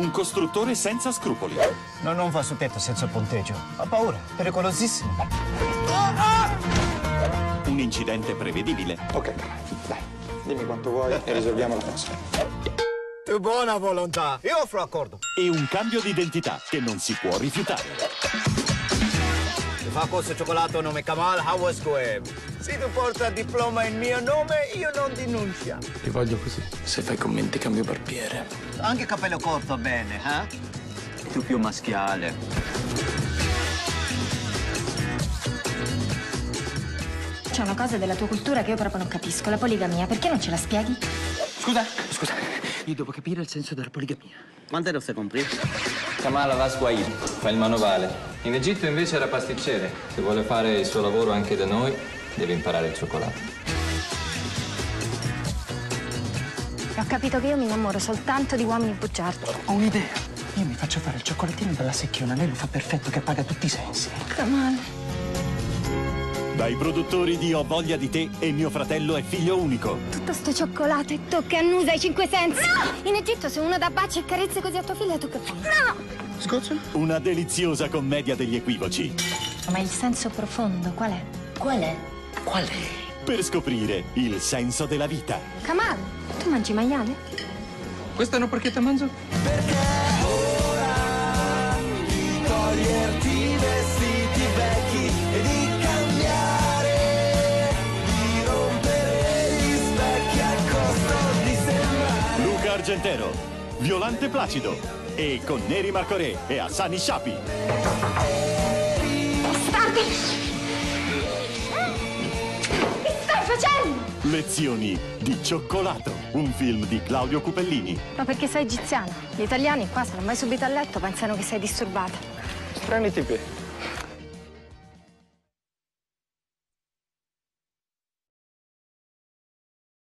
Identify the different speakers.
Speaker 1: un costruttore senza scrupoli.
Speaker 2: No, non va su tetto senza ponteggio. Ha paura, pericolosissimo.
Speaker 1: Un incidente prevedibile.
Speaker 3: Ok, dai, dimmi quanto vuoi e risolviamo la cosa.
Speaker 2: Tu buona volontà, io offro accordo.
Speaker 1: E un cambio di identità che non si può rifiutare.
Speaker 2: Se fa questo cioccolato nome Kamal Hawas Goeb. Se tu porta diploma in mio nome, io non denuncia.
Speaker 3: Ti voglio così. Se fai commenti cambio barbiere.
Speaker 2: Anche capello corto bene, eh? Tu più maschiale.
Speaker 4: C'è una cosa della tua cultura che io proprio non capisco, la poligamia. Perché non ce la spieghi?
Speaker 5: Scusa, io devo capire il senso della poligamia.
Speaker 6: Quante lo stai compri?
Speaker 7: Kamal Hawas Goeb fa il manovale. In Egitto invece era pasticcere. Se vuole fare il suo lavoro anche da noi, deve imparare il cioccolato.
Speaker 4: Ho capito che io mi innamoro soltanto di uomini bugiardi.
Speaker 5: Ho un'idea. Io mi faccio fare il cioccolatino dalla secchiona. Lei lo fa perfetto, che appaga tutti i sensi.
Speaker 4: Kamal.
Speaker 1: Dai produttori di Ho voglia di te e Mio fratello è figlio unico.
Speaker 4: Tutto sto cioccolato e tocca annusa i 5 sensi. No! In Egitto se uno dà baci e carezze così a tua figlia, tu che fai? No!
Speaker 5: Sgozzolo?
Speaker 1: Una deliziosa commedia degli equivoci.
Speaker 4: Ma il senso profondo qual è? Qual è?
Speaker 5: Qual è?
Speaker 1: Per scoprire il senso della vita.
Speaker 4: Kamal, tu mangi maiale?
Speaker 5: Questa è una porchetta manzo?
Speaker 8: Toglierti i vestiti vecchi e di cambiare, di rompere gli specchi a costo di sembrare.
Speaker 1: Luca Argentero, Violante Placido e con Neri Marcoré e Hassani Shapi.
Speaker 4: Bastardo! Che stai facendo?
Speaker 1: Lezioni di cioccolato, un film di Claudio Cupellini.
Speaker 4: Ma perché sei egiziana? Gli italiani qua se non vai subito a letto pensano che sei disturbata.
Speaker 3: Strani tipi.